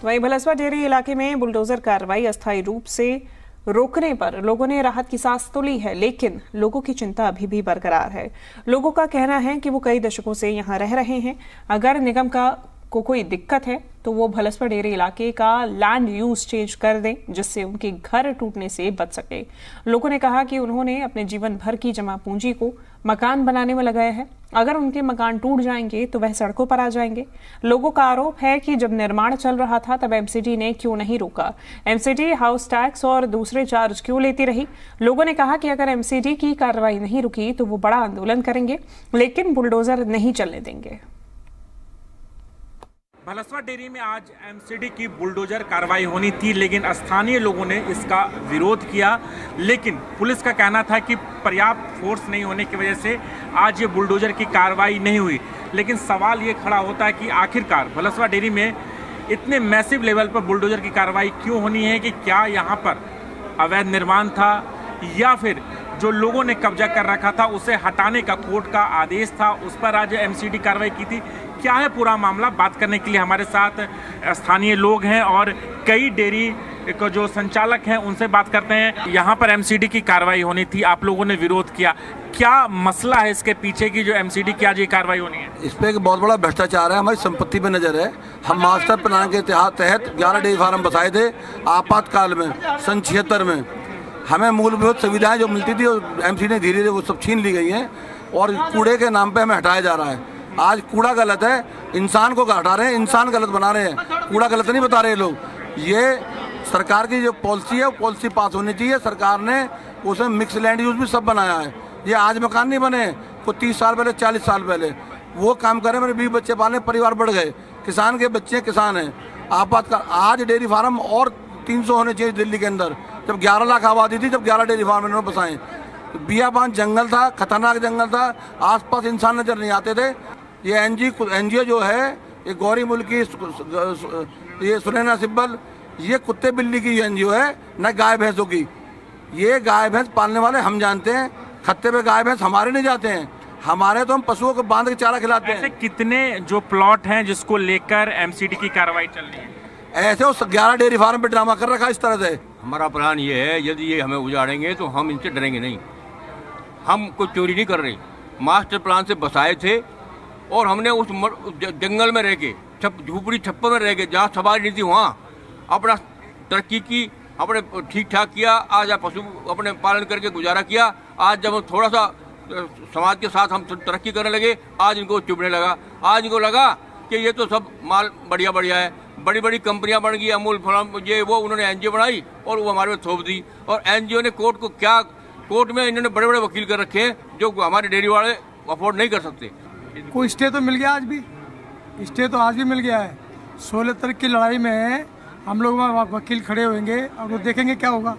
वहीं भलसवा डेयरी इलाके में बुलडोजर कार्रवाई अस्थायी रूप से रोकने पर लोगों ने राहत की सांस तो ली है, लेकिन लोगों की चिंता अभी भी बरकरार है। लोगों का कहना है कि वो कई दशकों से यहां रह रहे हैं। अगर निगम को कोई दिक्कत है तो वो भलसवा डेयरी इलाके का लैंड यूज चेंज कर दें, जिससे उनके घर टूटने से बच सके। लोगों ने कहा कि उन्होंने अपने जीवन भर की जमा पूंजी को मकान बनाने में लगाया है। अगर उनके मकान टूट जाएंगे तो वह सड़कों पर आ जाएंगे। लोगों का आरोप है कि जब निर्माण चल रहा था तब एमसीडी ने क्यों नहीं रोका। एमसीडी हाउस टैक्स और दूसरे चार्ज क्यों लेती रही। लोगों ने कहा कि अगर एमसीडी की कार्रवाई नहीं रुकी तो वो बड़ा आंदोलन करेंगे, लेकिन बुलडोजर नहीं चलने देंगे। भलसवा डेयरी में आज एमसीडी की बुलडोजर कार्रवाई होनी थी, लेकिन स्थानीय लोगों ने इसका विरोध किया। लेकिन पुलिस का कहना था कि पर्याप्त फोर्स नहीं होने की वजह से आज ये बुलडोजर की कार्रवाई नहीं हुई। लेकिन सवाल ये खड़ा होता है कि आखिरकार भलसवा डेयरी में इतने मैसिव लेवल पर बुलडोजर की कार्रवाई क्यों होनी है? कि क्या यहाँ पर अवैध निर्माण था या फिर जो लोगों ने कब्जा कर रखा था उसे हटाने का कोर्ट का आदेश था, उस पर आज एमसीडी कार्रवाई की थी? क्या है पूरा मामला? बात करने के लिए हमारे साथ स्थानीय लोग हैं और कई डेयरी को जो संचालक हैं उनसे बात करते हैं। यहाँ पर एमसीडी की कार्रवाई होनी थी, आप लोगों ने विरोध किया, क्या मसला है इसके पीछे की जो एमसीडी की आज ये कार्रवाई होनी है? इस पे एक बहुत बड़ा भ्रष्टाचार है, हमारी संपत्ति पे नजर है। हम मास्टर प्लान के तहत 11 डेयरी फार्म बसाए थे आपातकाल में सन 76 में। हमें मूलभूत सुविधाएं जो मिलती थी एमसीडी ने धीरे धीरे वो सब छीन ली गई हैं और कूड़े के नाम पे हमें हटाया जा रहा है। आज कूड़ा गलत है, इंसान को हटा रहे हैं, इंसान गलत बना रहे हैं, कूड़ा गलत नहीं बता रहे लोग। ये सरकार की जो पॉलिसी है वो पॉलिसी पास होनी चाहिए। सरकार ने उसमें मिक्स लैंड यूज भी सब बनाया है। ये आज मकान नहीं बने, को 30 साल पहले 40 साल पहले वो काम करे। मेरे 20 बच्चे पाले, परिवार बढ़ गए, किसान के बच्चे किसान हैं। आपातकाल आज डेयरी फार्म और 300 होने चाहिए दिल्ली के अंदर। जब 11 लाख आबादी थी तब 11 डेयरी फार्म इन्होंने बसाए। बियाबान जंगल था, खतरनाक जंगल था, आसपास इंसान नजर नहीं आते थे। ये एनजीओ जो है ये गौरी मुल्की, ये सुनैना सिब्बल, ये कुत्ते बिल्ली की एनजीओ है, न गाय भैंसों की। ये गाय भैंस पालने वाले हम जानते हैं, खत्ते पे गाय भैंस हमारे नहीं जाते हैं, हमारे तो हम पशुओं को बांध के चारा खिलाते हैं। ऐसे कितने जो प्लॉट हैं जिसको लेकर एमसीडी की कार्रवाई चल रही है? ऐसे उस 11 डेयरी फार्म पे ड्रामा कर रखा इस तरह से। हमारा प्लान ये है, यदि ये हमें उजाड़ेंगे तो हम इनसे डरेंगे नहीं। हम कोई चोरी नहीं कर रहे, मास्टर प्लान से बसाए थे और हमने उस जंगल में रह के झूपड़ी छप्पर में रह के जहाँ सवारी नहीं थी वहाँ अपना तरक्की की, अपने ठीक ठाक किया। आज पशु अपने पालन करके गुजारा किया। आज जब थोड़ा सा समाज के साथ हम तरक्की करने लगे, आज इनको चुभने लगा। आज इनको लगा कि ये तो सब माल बढ़िया बढ़िया है, बड़ी बड़ी कंपनियां बन गई, अमूल फलाम ये वो, उन्होंने एनजीओ बनाई और वो हमारे पे थोप दी। और एनजीओ ने कोर्ट में इन्होंने बड़े बड़े वकील कर रखे हैं जो हमारे डेयरी वाले अफोर्ड नहीं कर सकते। कोई स्टे तो मिल गया, आज भी स्टे तो आज भी मिल गया है। 16 तारीख की लड़ाई में हम लोग वहाँ वकील खड़े होंगे और वो देखेंगे क्या होगा।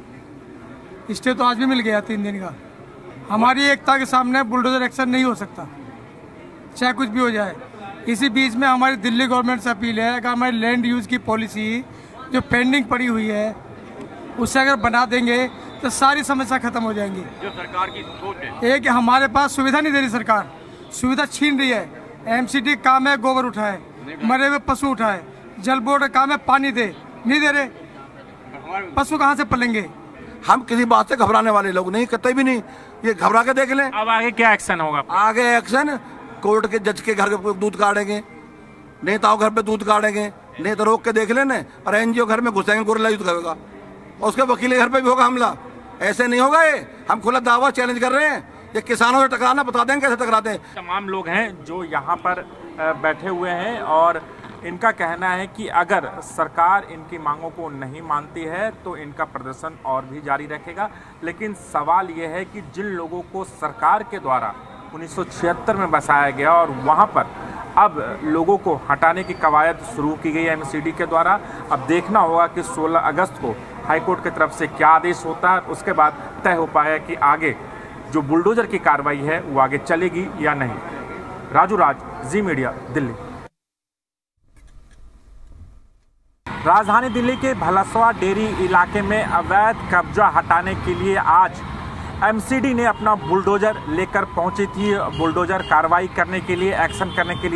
स्टे तो आज भी मिल गया 3 दिन का। हमारी एकता के सामने बुलडोजर एक्शन नहीं हो सकता, चाहे कुछ भी हो जाए। इसी बीच में हमारी दिल्ली गवर्नमेंट से अपील है कि हमारी लैंड यूज की पॉलिसी जो पेंडिंग पड़ी हुई है उससे अगर बना देंगे तो सारी समस्या खत्म हो जाएंगी। जो सरकार की सोच है एक हमारे पास सुविधा नहीं दे रही, सरकार सुविधा छीन रही है। एमसीडी काम है गोबर उठाए, मरे हुए पशु उठाए, जल बोर्ड का काम है पानी दे, नहीं दे रहे, पशु कहाँ से पलेंगे। हम किसी बात से घबराने वाले लोग नहीं, कतई भी नहीं। ये घबरा के देख लें। अब आगे क्या एक्शन होगा? आगे एक्शन कोर्ट के जज के घर पे दूध काटेंगे, नेताओं घर पे दूध काटेंगे, नेता रोक के देख लेने और एनजीओ घर में घुसेंगे, गोरिल्ला युद्ध करेगा और उसके वकील के घर पे भी होगा हमला। ऐसे नहीं होगा। ये हम खुला दावा चैलेंज कर रहे हैं। ये किसानों से टकराना बता दें कैसे टकराते हैं। तमाम लोग हैं जो यहाँ पर बैठे हुए हैं और इनका कहना है कि अगर सरकार इनकी मांगों को नहीं मानती है तो इनका प्रदर्शन और भी जारी रखेगा। लेकिन सवाल ये है कि जिन लोगों को सरकार के द्वारा 1976 में बसाया गया और वहाँ पर अब लोगों को हटाने की कवायद शुरू की गई है एमसीडी के द्वारा। अब देखना होगा कि 16 अगस्त को हाईकोर्ट की तरफ से क्या आदेश होता है, उसके बाद तय हो पाएगा कि आगे जो बुलडोजर की कार्रवाई है वो आगे चलेगी या नहीं। राजू राज, जी मीडिया, दिल्ली। राजधानी दिल्ली के भलसवा डेयरी इलाके में अवैध कब्जा हटाने के लिए आज एमसीडी ने अपना बुलडोजर लेकर पहुंची थी। बुलडोजर कार्रवाई करने के लिए, एक्शन करने के लिए,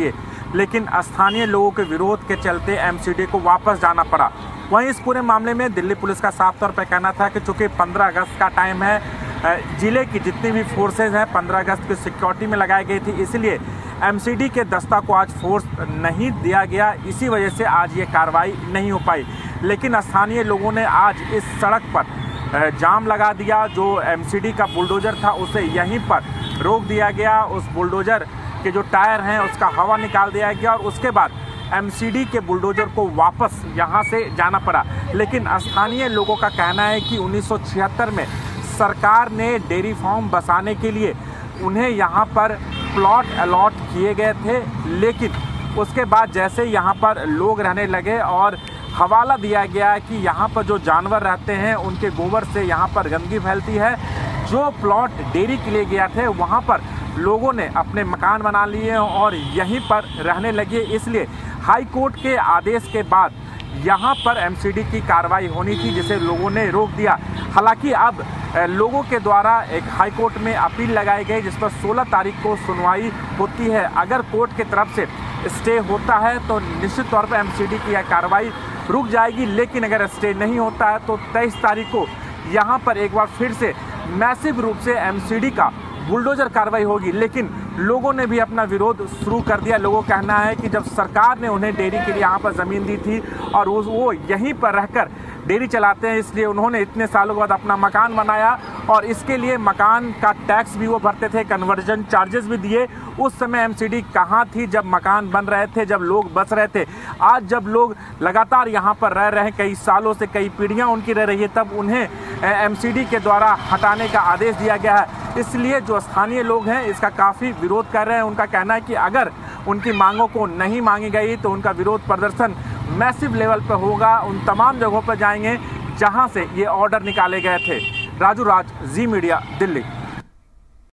लेकिन स्थानीय लोगों के विरोध के चलते एमसीडी को वापस जाना पड़ा। वहीं इस पूरे मामले में दिल्ली पुलिस का साफ तौर पर कहना था कि चूंकि 15 अगस्त का टाइम है, जिले की जितनी भी फोर्सेज हैं 15 अगस्त की सिक्योरिटी में लगाई गई थी, इसलिए एमसीडी के दस्ता को आज फोर्स नहीं दिया गया, इसी वजह से आज ये कार्रवाई नहीं हो पाई। लेकिन स्थानीय लोगों ने आज इस सड़क पर जाम लगा दिया। जो एमसीडी का बुलडोजर था उसे यहीं पर रोक दिया गया, उस बुलडोजर के जो टायर हैं उसका हवा निकाल दिया गया और उसके बाद एमसीडी के बुलडोजर को वापस यहाँ से जाना पड़ा। लेकिन स्थानीय लोगों का कहना है कि 1976 में सरकार ने डेयरी फार्म बसाने के लिए उन्हें यहाँ पर प्लॉट अलॉट किए गए थे, लेकिन उसके बाद जैसे यहाँ पर लोग रहने लगे और हवाला दिया गया कि यहाँ पर जो जानवर रहते हैं उनके गोबर से यहाँ पर गंदगी फैलती है, जो प्लॉट डेयरी के लिए गया थे वहाँ पर लोगों ने अपने मकान बना लिए और यहीं पर रहने लगे। इसलिए हाई कोर्ट के आदेश के बाद यहाँ पर एमसीडी की कार्रवाई होनी थी, जिसे लोगों ने रोक दिया। हालांकि अब लोगों के द्वारा एक हाई कोर्ट में अपील लगाई गई, जिस पर 16 तारीख को सुनवाई होती है। अगर कोर्ट की तरफ से स्टे होता है तो निश्चित तौर पर एमसीडी की यह कार्रवाई रुक जाएगी, लेकिन अगर स्टे नहीं होता है तो 23 तारीख को यहाँ पर एक बार फिर से मैसिव रूप से एमसीडी का बुलडोजर कार्रवाई होगी। लेकिन लोगों ने भी अपना विरोध शुरू कर दिया। लोगों का कहना है कि जब सरकार ने उन्हें डेयरी के लिए यहाँ पर ज़मीन दी थी और वो यहीं पर रहकर डेयरी चलाते हैं, इसलिए उन्होंने इतने सालों के बाद अपना मकान बनाया और इसके लिए मकान का टैक्स भी वो भरते थे, कन्वर्जन चार्जेस भी दिए। उस समय एमसीडी कहाँ थी जब मकान बन रहे थे, जब लोग बस रहे थे। आज जब लोग लगातार यहाँ पर रह रहे हैं, कई सालों से कई पीढ़ियाँ उनकी रह रही है, तब उन्हें एमसीडी के द्वारा हटाने का आदेश दिया गया है। इसलिए जो स्थानीय लोग हैं इसका काफ़ी विरोध कर रहे हैं। उनका कहना है कि अगर उनकी मांगों को नहीं मांगी गई तो उनका विरोध प्रदर्शन मैसिव लेवल पर होगा, उन तमाम जगहों पर जाएंगे जहां से ये ऑर्डर निकाले गए थे। राजू राज, जी मीडिया, दिल्ली।